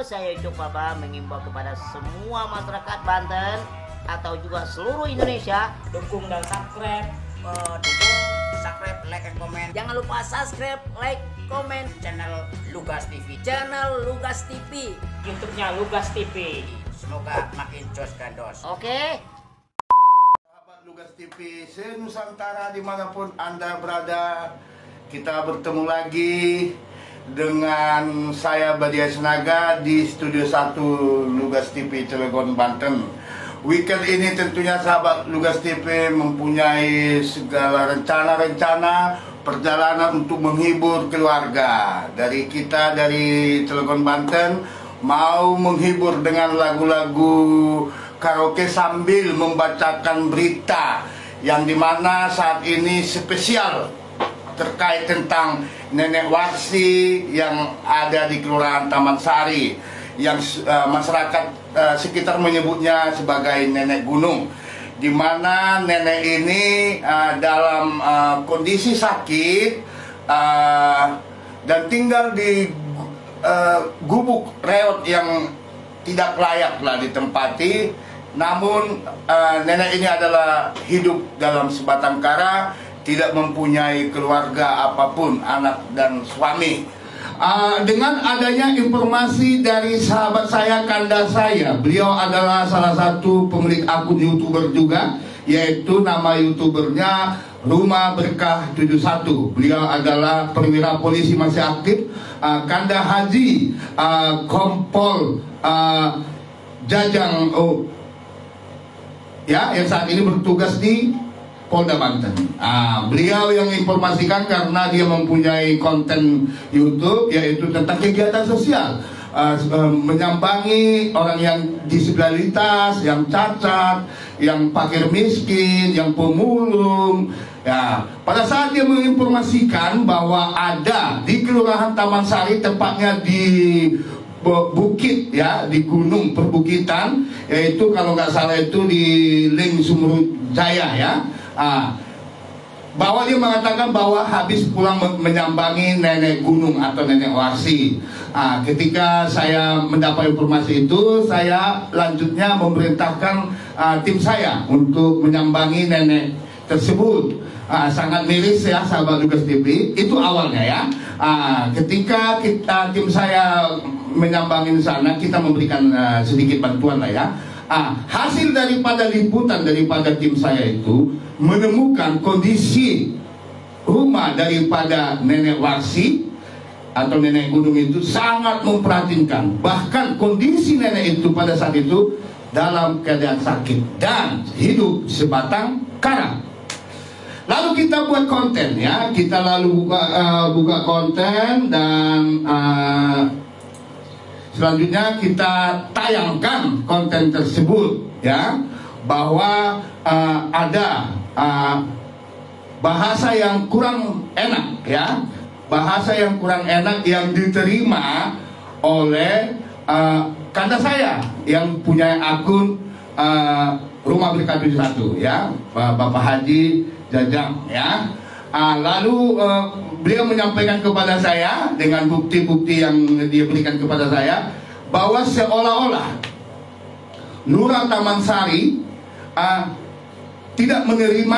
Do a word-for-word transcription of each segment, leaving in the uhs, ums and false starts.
saya Ucok Baba mengimbau kepada semua masyarakat Banten atau juga seluruh Indonesia, dukung dan subscribe, uh, dukung, subscribe, like, and comment. Jangan lupa subscribe, like, komen channel Lugas T V, channel Lugas T V, YouTube-nya Lugas T V. Semoga makin jos gandos. Oke. Sahabat Lugas T V se-Nusantara dimanapun Anda berada, kita bertemu lagi dengan saya Badia Senaga di Studio satu Lugas T V Cilegon, Banten. Weekend ini tentunya sahabat Lugas T V mempunyai segala rencana-rencana perjalanan untuk menghibur keluarga. Dari kita dari Cilegon, Banten mau menghibur dengan lagu-lagu karaoke sambil membacakan berita yang dimana saat ini spesial terkait tentang Nenek Warsi yang ada di Kelurahan Taman Sari, yang uh, masyarakat uh, sekitar menyebutnya sebagai Nenek Gunung, di mana nenek ini uh, dalam uh, kondisi sakit uh, dan tinggal di uh, gubuk reot yang tidak layaklah ditempati. Namun uh, nenek ini adalah hidup dalam sebatang kara, tidak mempunyai keluarga apapun, anak dan suami. Uh, dengan adanya informasi dari sahabat saya, kanda saya, beliau adalah salah satu pemilik akun YouTuber juga, yaitu nama YouTubernya Rumah Berkah tujuh satu. Beliau adalah perwira polisi masih aktif, uh, Kanda Haji uh, Kompol uh, Jajang oh, ya, yang saat ini bertugas di Polda Banten. Ah, beliau yang informasikan karena dia mempunyai konten YouTube yaitu tentang kegiatan sosial, uh, uh, menyambangi orang yang disabilitas, yang cacat, yang fakir miskin, yang pemulung. Ya, pada saat dia menginformasikan bahwa ada di Kelurahan Taman Sari, tepatnya di bukit ya, di gunung perbukitan, yaitu kalau nggak salah itu di Ling Sumur Jaya ya. Ah, bahwa dia mengatakan bahwa habis pulang menyambangi nenek gunung atau nenek Warsi. Ah, ketika saya mendapat informasi itu, saya lanjutnya memerintahkan ah, tim saya untuk menyambangi nenek tersebut. Ah, sangat miris ya sahabat Lugas T V. Itu awalnya ya. Ah, ketika kita tim saya menyambangi sana, kita memberikan uh, sedikit bantuan lah ya. Ah, hasil daripada liputan daripada tim saya itu menemukan kondisi rumah daripada nenek Warsi atau nenek gunung itu sangat memprihatinkan. Bahkan kondisi nenek itu pada saat itu dalam keadaan sakit dan hidup sebatang kara. Lalu kita buat konten ya, kita lalu buka, uh, buka konten dan uh, selanjutnya kita tayangkan konten tersebut ya, bahwa uh, ada uh, bahasa yang kurang enak ya, bahasa yang kurang enak yang diterima oleh uh, kanda saya yang punya akun uh, Rumah Berkah tujuh satu ya, Bapak Haji Jajang ya. Uh, lalu uh, beliau menyampaikan kepada saya dengan bukti-bukti yang dia berikan kepada saya bahwa seolah-olah Lurah Taman Sari uh, tidak menerima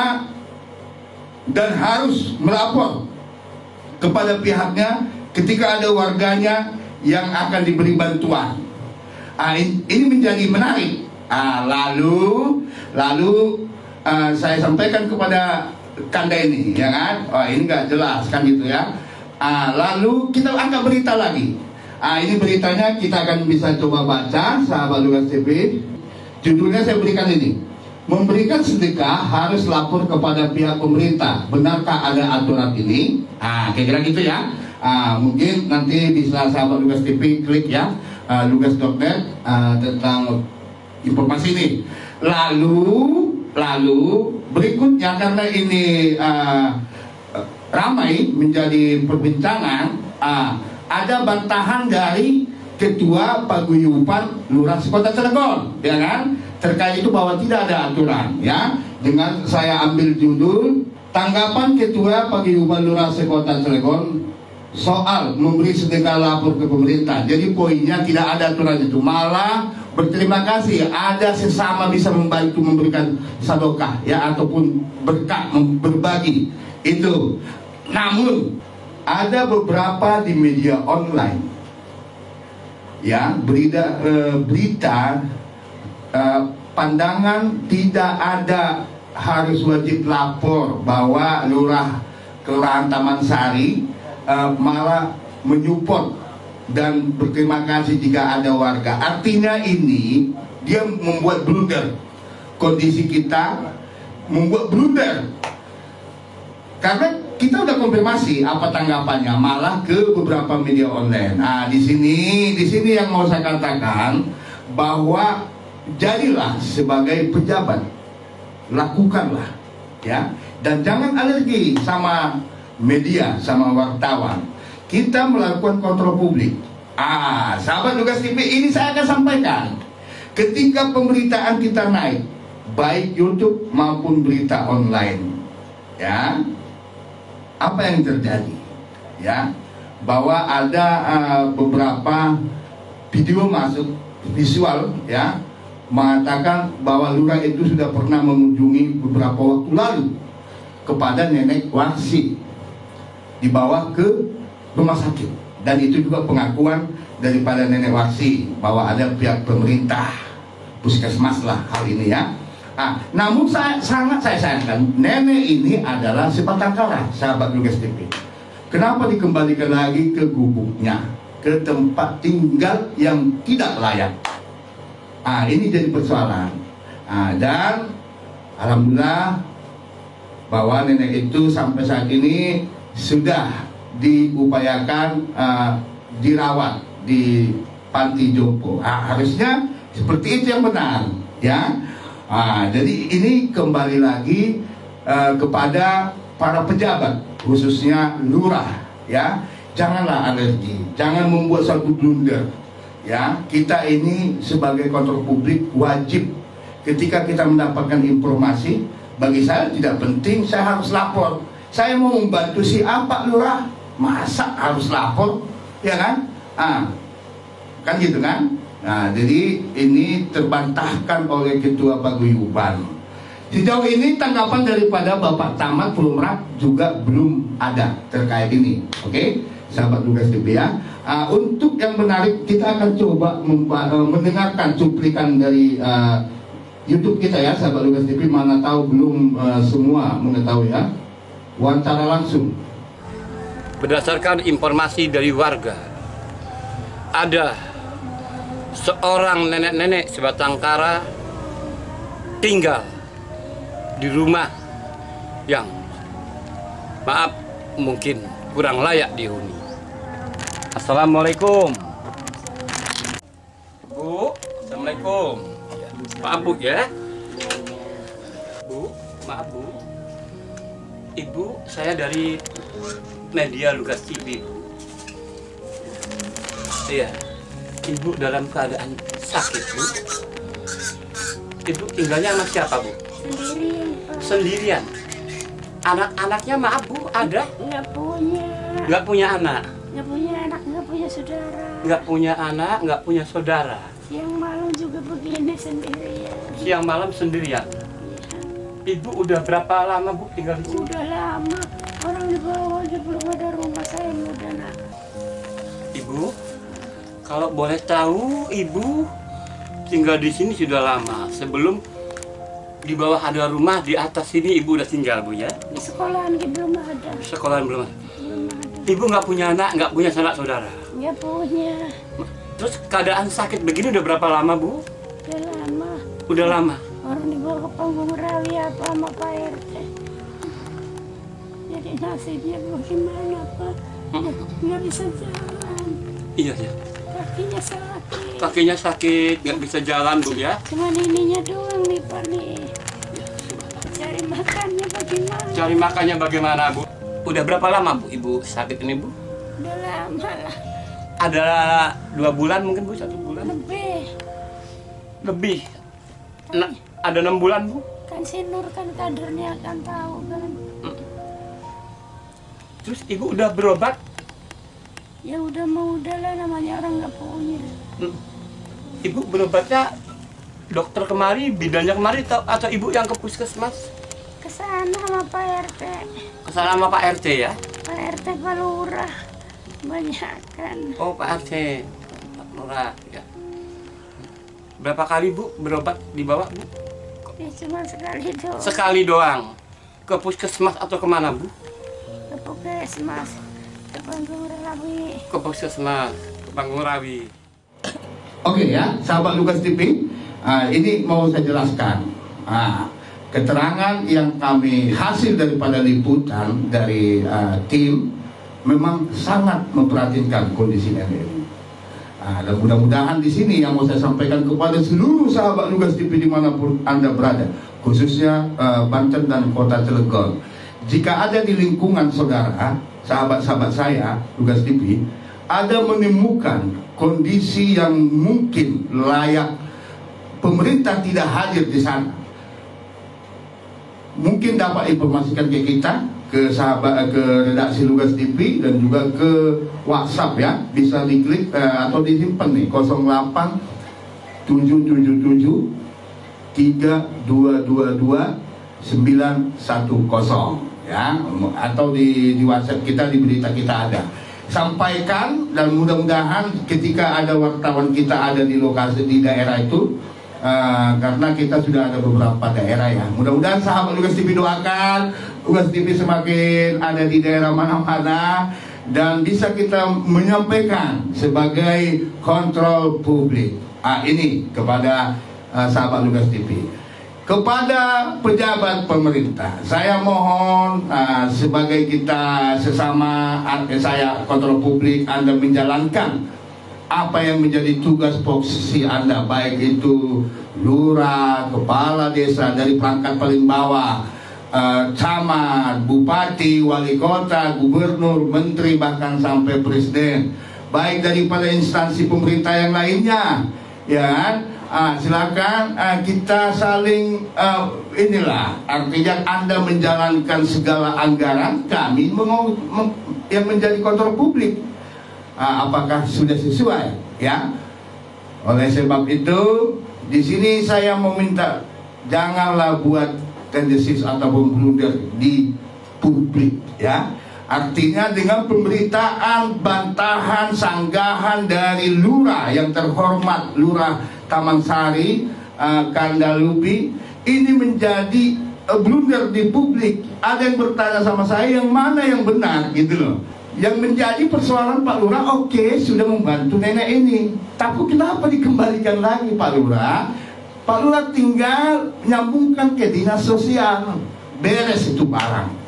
dan harus melapor kepada pihaknya ketika ada warganya yang akan diberi bantuan. Uh, ini menjadi menarik. Uh, lalu lalu uh, saya sampaikan kepada kanda ini, ya kan? Oh, ini nggak jelas kan gitu ya. Ah, lalu kita angkat berita lagi. Ah, ini beritanya kita akan bisa coba baca, sahabat Lugas T V. Judulnya saya berikan ini: memberikan sedekah harus lapor kepada pihak pemerintah. Benarkah ada aturan ini? Ah, kira-kira gitu ya. Ah, mungkin nanti bisa sahabat Lugas T V klik ya, ah, lugas dot net ah, tentang informasi ini. Lalu Lalu berikutnya, karena ini uh, ramai menjadi perbincangan, uh, ada bantahan dari Ketua Paguyuban Lurah Sekota Cilegon, ya kan, terkait itu bahwa tidak ada aturan, ya. Dengan saya ambil judul tanggapan Ketua Paguyuban Lurah Sekota Cilegon soal memberi sedekah lapor ke pemerintah. Jadi poinnya tidak ada aturan itu, malah berterima kasih ada sesama bisa membantu memberikan sedekah ya, ataupun berkah berbagi itu. Namun ada beberapa di media online ya berita eh, berita eh, pandangan tidak ada harus wajib lapor bahwa lurah Kelurahan Taman Sari Uh, malah menyupport dan berterima kasih jika ada warga. Artinya ini dia membuat blunder. Kondisi kita membuat blunder karena kita udah konfirmasi apa tanggapannya, malah ke beberapa media online. Nah, di sini di sini yang mau saya katakan bahwa jadilah sebagai pejabat, lakukanlah ya, dan jangan alergi sama media, sama wartawan. Kita melakukan kontrol publik. Ah, sahabat Lugas T V, ini saya akan sampaikan. Ketika pemberitaan kita naik, baik YouTube maupun berita online, ya, apa yang terjadi? Ya, bahwa ada uh, beberapa video masuk visual, ya, mengatakan bahwa lurah itu sudah pernah mengunjungi beberapa waktu lalu kepada nenek Warsi, dibawa ke rumah sakit, dan itu juga pengakuan daripada nenek Warsi bahwa ada pihak pemerintah puskesmas lah hal ini ya. Nah, namun saya, sangat saya sayangkan nenek ini adalah sebatang kara, sahabat Lugas T V. Kenapa dikembalikan lagi ke gubuknya, ke tempat tinggal yang tidak layak? Ah, ini jadi persoalan. Ah, dan alhamdulillah bahwa nenek itu sampai saat ini sudah diupayakan uh, dirawat di panti jompo. Ah, harusnya seperti itu yang benar, ya. Ah, jadi ini kembali lagi uh, kepada para pejabat, khususnya lurah, ya. Janganlah alergi, jangan membuat satu blunder, ya. Kita ini sebagai kontrol publik wajib ketika kita mendapatkan informasi, bagi saya tidak penting saya harus lapor. Saya mau membantu si apa lurah, masa harus lapor, ya kan? Ah, kan gitu kan? Nah, jadi ini terbantahkan oleh Ketua Paguyuban. Sejauh ini tanggapan daripada Bapak Camat Pelumrak juga belum ada terkait ini. Oke, okay? Sahabat Lugas T V ya. Uh, untuk yang menarik, kita akan coba uh, mendengarkan cuplikan dari uh, YouTube kita ya, sahabat Lugas T V. Mana tahu belum uh, semua mengetahui ya. Wawancara langsung. Berdasarkan informasi dari warga, ada seorang nenek-nenek sebatang kara tinggal di rumah yang maaf mungkin kurang layak dihuni. Assalamualaikum Bu. Assalamualaikum. Maaf Bu ya Bu, maaf Bu, Ibu, saya dari media Lugas T V. Iya, Ibu dalam keadaan sakit Bu. Ibu tinggalnya sama siapa Bu? Sendirian, Pak. Sendirian. Anak-anaknya maaf Bu, ada? Nggak punya. Nggak punya anak? Nggak punya anak, nggak punya saudara. Nggak punya anak, nggak punya saudara. Siang malam juga begini sendirian. Siang malam sendirian. Ibu udah berapa lama Bu tinggal di sini? Udah lama. Orang di bawah aja belum ada rumah, saya muda nak. Ibu, kalau boleh tahu, Ibu tinggal di sini sudah lama. Sebelum di bawah ada rumah, di atas sini Ibu udah tinggal Bu ya? Di sekolahan gitu belum ada. Sekolahan belum ada. Belum ada. Ibu nggak punya anak, nggak punya sanak saudara. Nggak punya. Terus keadaan sakit begini udah berapa lama Bu? Udah lama. Udah lama. Orang dibawa ke panggung rawi apa sama Pak R T. Jadi nasibnya bagaimana Pak? Nggak bisa jalan. Iya ya. Kakinya sakit. Kakinya sakit, nggak bisa jalan Bu ya? Cuman ininya doang nih Pak nih. Cari makannya bagaimana? Cari makannya bagaimana Bu? Udah berapa lama Bu Ibu sakit ini Bu? Udah lama lah. Ada dua bulan mungkin Bu, satu bulan? Lebih. Lebih. Nah, ada enam bulan Bu? Kan si Nur kan kadernya kan tahu kan. Terus Ibu udah berobat Ya udah mau udahlah, namanya orang nggak punya. Hmm. Ibu berobatnya dokter kemari, bidannya kemari atau, atau ibu yang ke puskesmas? Kesana sama Pak R T. Kesana sama Pak R T ya? Pak R T Pak Lurah. Banyakan. Oh Pak R T, Pak Lurah ya. Berapa kali Bu berobat dibawa Bu? Ya cuma sekali doang. Sekali doang. Ke puskesmas atau kemana Bu? Ke puskesmas. Ke Panggung Rawi. Ke puskesmas, ke Panggung Rawi. Oke ya, sahabat Lugas T V, uh, ini mau saya jelaskan. Uh, keterangan yang kami hasil daripada liputan dari uh, tim memang sangat memperhatikan kondisi nenek. Uh, dan mudah-mudahan di sini yang mau saya sampaikan kepada seluruh sahabat Lugas T V dimanapun Anda berada, khususnya uh, Banten dan Kota Cilegon. Jika ada di lingkungan saudara, sahabat-sahabat saya Lugas T V, ada menemukan kondisi yang mungkin layak pemerintah tidak hadir di sana, mungkin dapat informasikan ke kita, ke sahabat, ke redaksi Lugas T V dan juga ke WhatsApp ya, bisa diklik uh, atau disimpan nih nol delapan tujuh tujuh tujuh tiga dua dua dua sembilan satu nol ya, atau di, di WhatsApp kita, di berita kita ada. Sampaikan, dan mudah-mudahan ketika ada wartawan kita ada di lokasi di daerah itu, uh, karena kita sudah ada beberapa daerah ya. Mudah-mudahan sahabat Lugas T V doakan Lugas T V semakin ada di daerah mana-mana dan bisa kita menyampaikan sebagai kontrol publik. Ah, ini kepada uh, sahabat Lugas T V. Kepada pejabat pemerintah, saya mohon uh, sebagai kita sesama uh, saya kontrol publik, Anda menjalankan apa yang menjadi tugas posisi Anda, baik itu lurah, kepala desa dari perangkat paling bawah, uh, camat, bupati, wali kota, gubernur, menteri, bahkan sampai presiden, baik daripada instansi pemerintah yang lainnya, ya kan? Ah, silakan ah, kita saling ah, inilah artinya Anda menjalankan segala anggaran, kami meng meng yang menjadi kontrol publik ah, apakah sudah sesuai ya. Oleh sebab itu di sini saya meminta janganlah buat tendensis ataupun blunder di publik ya. Artinya dengan pemberitaan, bantahan, sanggahan dari lurah yang terhormat, Lurah Taman Sari, uh, Kandalupi, ini menjadi uh, blunder di publik. Ada yang bertanya sama saya, yang mana yang benar gitu loh. Yang menjadi persoalan Pak Lurah, oke okay, sudah membantu nenek ini, tapi kenapa dikembalikan lagi Pak Lurah? Pak Lurah tinggal menyambungkan ke dinas sosial, beres itu barang.